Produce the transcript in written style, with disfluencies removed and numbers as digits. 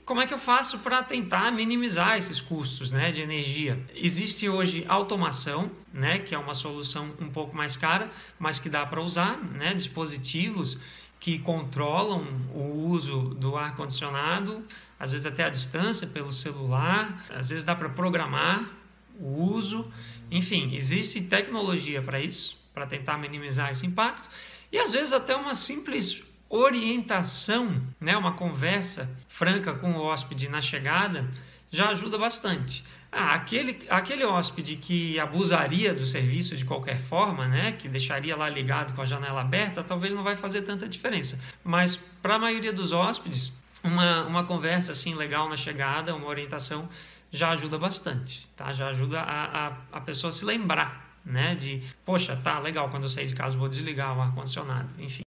como é que eu faço para tentar minimizar esses custos, né, de energia? Existe hoje automação, né, que é uma solução um pouco mais cara, mas que dá para usar, né, dispositivos que controlam o uso do ar-condicionado, às vezes até à distância, pelo celular, às vezes dá para programar o uso, enfim, existe tecnologia para isso, para tentar minimizar esse impacto, e às vezes até uma simples orientação, né, uma conversa franca com o hóspede na chegada já ajuda bastante. Aquele hóspede que abusaria do serviço de qualquer forma, né, que deixaria lá ligado com a janela aberta, talvez não vai fazer tanta diferença. Mas para a maioria dos hóspedes, uma conversa assim legal na chegada, uma orientação, já ajuda bastante, tá? Já ajuda a pessoa se lembrar, né, de, poxa, tá legal, quando eu sair de casa vou desligar o ar-condicionado, enfim.